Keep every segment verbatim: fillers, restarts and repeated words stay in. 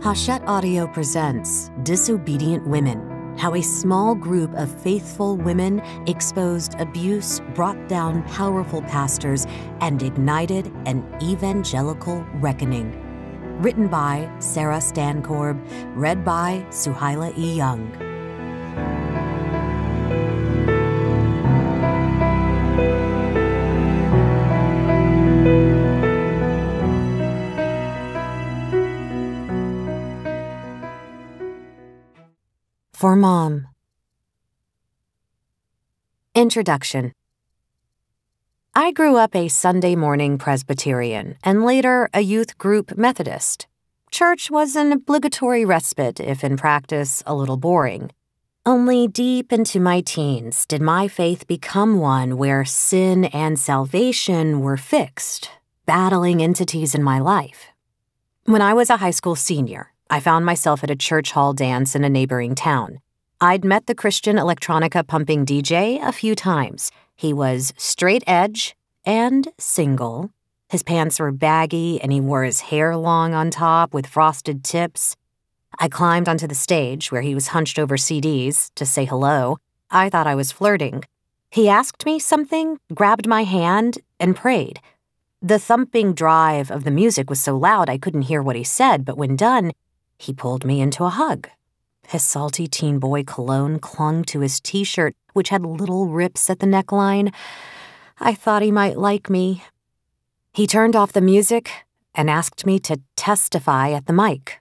Hachette Audio presents Disobedient Women, how a small group of faithful women exposed abuse, brought down powerful pastors, and ignited an evangelical reckoning. Written by Sarah Stankorb, read by Suehyla E. Young. For Mom. Introduction. I grew up a Sunday morning Presbyterian and later a youth group Methodist. Church was an obligatory respite, if in practice a little boring. Only deep into my teens did my faith become one where sin and salvation were fixed, battling entities in my life. When I was a high school senior, I found myself at a church hall dance in a neighboring town. I'd met the Christian electronica pumping D J a few times. He was straight edge and single. His pants were baggy and he wore his hair long on top with frosted tips. I climbed onto the stage where he was hunched over C Ds to say hello. I thought I was flirting. He asked me something, grabbed my hand, and prayed. The thumping drive of the music was so loud I couldn't hear what he said, but when done, he pulled me into a hug. His salty teen boy cologne clung to his t-shirt, which had little rips at the neckline. I thought he might like me. He turned off the music and asked me to testify at the mic.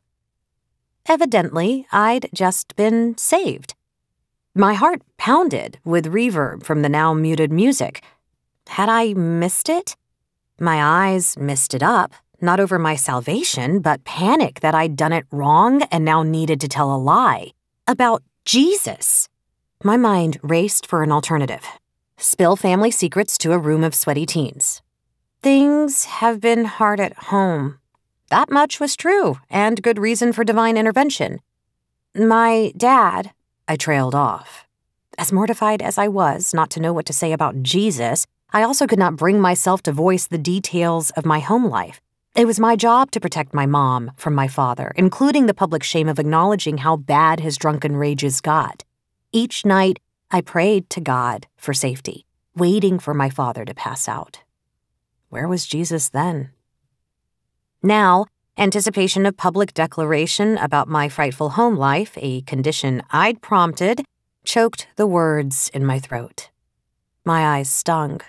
Evidently, I'd just been saved. My heart pounded with reverb from the now muted music. Had I missed it? My eyes misted up. Not over my salvation, but panic that I'd done it wrong and now needed to tell a lie. About Jesus. My mind raced for an alternative. Spill family secrets to a room of sweaty teens. Things have been hard at home. That much was true, and good reason for divine intervention. My dad, I trailed off. As mortified as I was not to know what to say about Jesus, I also could not bring myself to voice the details of my home life. It was my job to protect my mom from my father, including the public shame of acknowledging how bad his drunken rages got. Each night, I prayed to God for safety, waiting for my father to pass out. Where was Jesus then? Now, anticipation of public declaration about my frightful home life, a condition I'd prompted, choked the words in my throat. My eyes stung.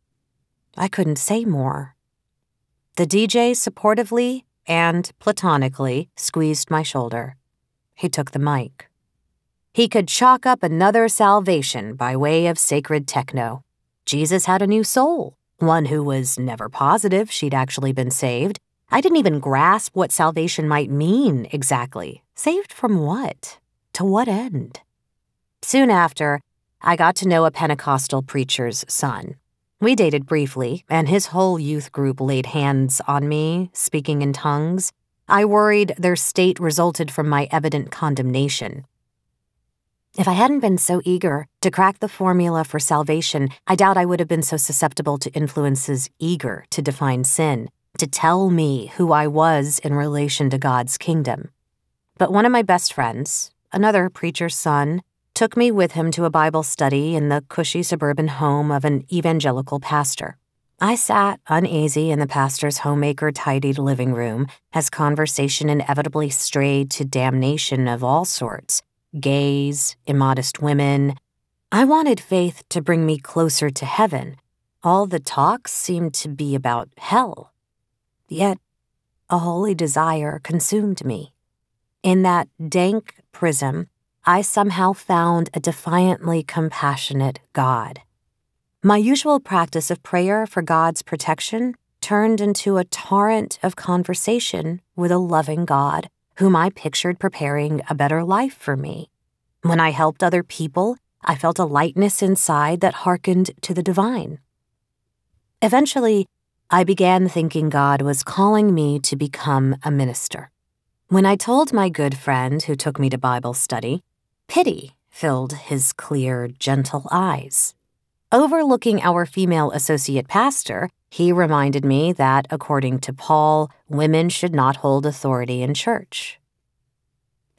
I couldn't say more. The D J supportively and platonically squeezed my shoulder. He took the mic. He could chalk up another salvation by way of sacred techno. Jesus had a new soul, one who was never positive she'd actually been saved. I didn't even grasp what salvation might mean exactly. Saved from what? To what end? Soon after, I got to know a Pentecostal preacher's son. We dated briefly, and his whole youth group laid hands on me, speaking in tongues. I worried their state resulted from my evident condemnation. If I hadn't been so eager to crack the formula for salvation, I doubt I would have been so susceptible to influences eager to define sin, to tell me who I was in relation to God's kingdom. But one of my best friends, another preacher's son, took me with him to a Bible study in the cushy suburban home of an evangelical pastor. I sat uneasy in the pastor's homemaker-tidied living room as conversation inevitably strayed to damnation of all sorts, gays, immodest women. I wanted faith to bring me closer to heaven. All the talks seemed to be about hell. Yet, a holy desire consumed me. In that dank prism, I somehow found a defiantly compassionate God. My usual practice of prayer for God's protection turned into a torrent of conversation with a loving God whom I pictured preparing a better life for me. When I helped other people, I felt a lightness inside that hearkened to the divine. Eventually, I began thinking God was calling me to become a minister. When I told my good friend who took me to Bible study, pity filled his clear, gentle eyes. Overlooking our female associate pastor, he reminded me that, according to Paul, women should not hold authority in church.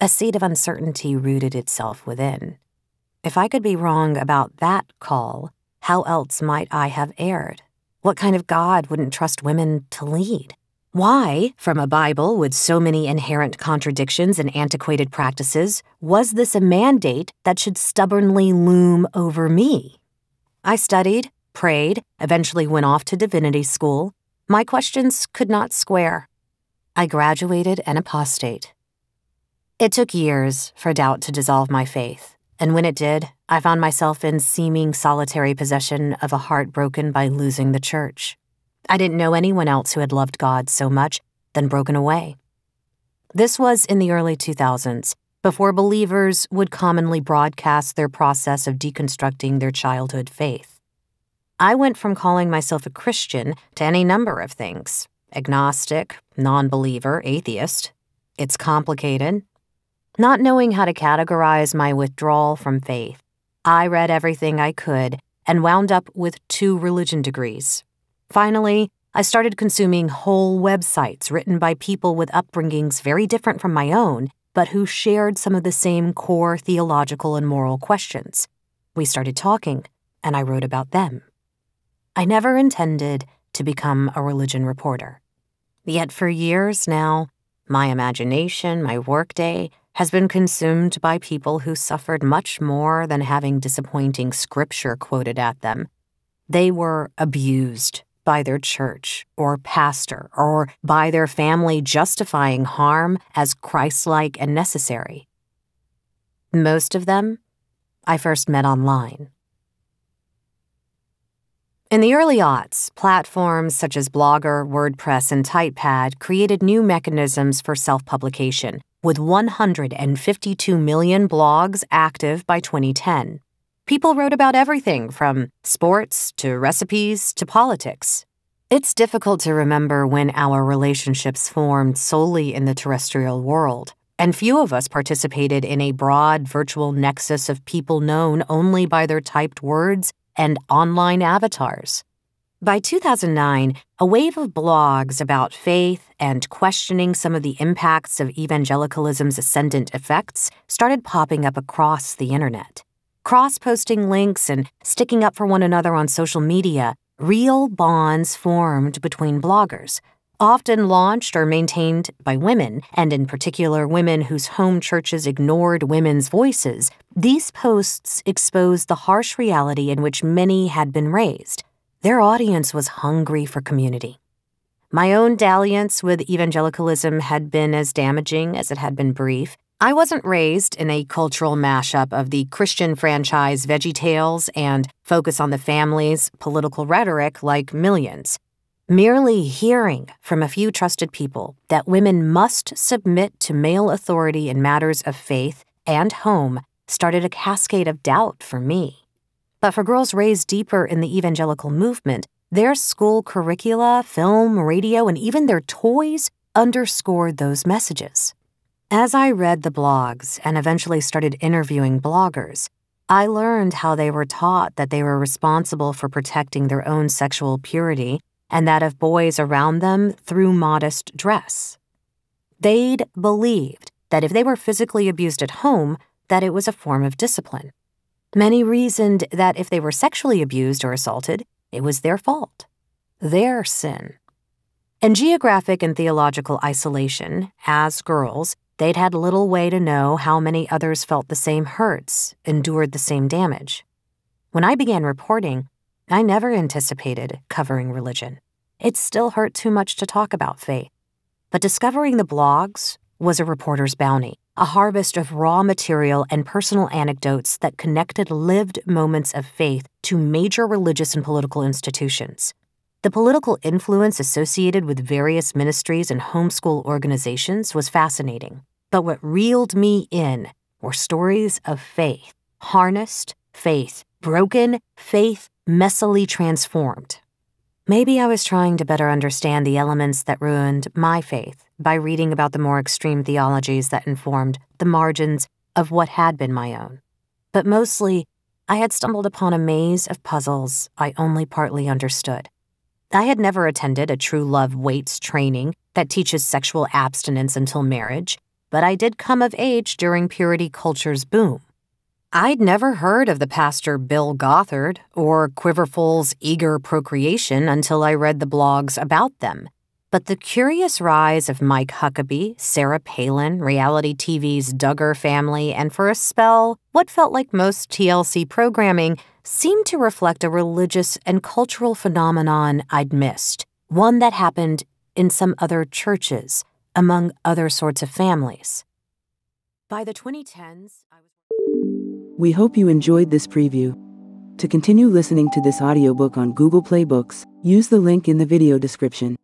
A seed of uncertainty rooted itself within. If I could be wrong about that call, how else might I have erred? What kind of God wouldn't trust women to lead? Why, from a Bible with so many inherent contradictions and antiquated practices, was this a mandate that should stubbornly loom over me? I studied, prayed, eventually went off to divinity school. My questions could not square. I graduated an apostate. It took years for doubt to dissolve my faith, and when it did, I found myself in seeming solitary possession of a heart broken by losing the church. I didn't know anyone else who had loved God so much, then broken away. This was in the early two thousands, before believers would commonly broadcast their process of deconstructing their childhood faith. I went from calling myself a Christian to any number of things: agnostic, non-believer, atheist. It's complicated. Not knowing how to categorize my withdrawal from faith, I read everything I could and wound up with two religion degrees. Finally, I started consuming whole websites written by people with upbringings very different from my own, but who shared some of the same core theological and moral questions. We started talking, and I wrote about them. I never intended to become a religion reporter. Yet for years now, my imagination, my workday, has been consumed by people who suffered much more than having disappointing scripture quoted at them. They were abused by their church or pastor or by their family justifying harm as Christ-like and necessary. Most of them I first met online. In the early aughts, platforms such as Blogger, WordPress, and Typepad created new mechanisms for self-publication, with one hundred fifty-two million blogs active by twenty ten. People wrote about everything from sports to recipes to politics. It's difficult to remember when our relationships formed solely in the terrestrial world, and few of us participated in a broad virtual nexus of people known only by their typed words and online avatars. By two thousand nine, a wave of blogs about faith and questioning some of the impacts of evangelicalism's ascendant effects started popping up across the internet. Cross-posting links and sticking up for one another on social media, real bonds formed between bloggers, often launched or maintained by women, and in particular women whose home churches ignored women's voices. These posts exposed the harsh reality in which many had been raised. Their audience was hungry for community. My own dalliance with evangelicalism had been as damaging as it had been brief. I wasn't raised in a cultural mashup of the Christian franchise VeggieTales and focus on the family's political rhetoric like millions. Merely hearing from a few trusted people that women must submit to male authority in matters of faith and home started a cascade of doubt for me. But for girls raised deeper in the evangelical movement, their school curricula, film, radio, and even their toys underscored those messages. As I read the blogs and eventually started interviewing bloggers, I learned how they were taught that they were responsible for protecting their own sexual purity and that of boys around them through modest dress. They'd believed that if they were physically abused at home, that it was a form of discipline. Many reasoned that if they were sexually abused or assaulted, it was their fault, their sin. In geographic and theological isolation, as girls, they'd had little way to know how many others felt the same hurts, endured the same damage. When I began reporting, I never anticipated covering religion. It still hurt too much to talk about faith. But discovering the blogs was a reporter's bounty, a harvest of raw material and personal anecdotes that connected lived moments of faith to major religious and political institutions. The political influence associated with various ministries and homeschool organizations was fascinating, but what reeled me in were stories of faith, harnessed faith, broken faith, messily transformed. Maybe I was trying to better understand the elements that ruined my faith by reading about the more extreme theologies that informed the margins of what had been my own. But mostly, I had stumbled upon a maze of puzzles I only partly understood. I had never attended a true love waits training that teaches sexual abstinence until marriage, but I did come of age during purity culture's boom. I'd never heard of the pastor Bill Gothard or Quiverful's eager procreation until I read the blogs about them. But the curious rise of Mike Huckabee, Sarah Palin, reality T V's Duggar family, and for a spell, what felt like most T L C programming seemed to reflect a religious and cultural phenomenon I'd missed, one that happened in some other churches, among other sorts of families. By the twenty tens, I was... We hope you enjoyed this preview. To continue listening to this audiobook on Google Play Books, use the link in the video description.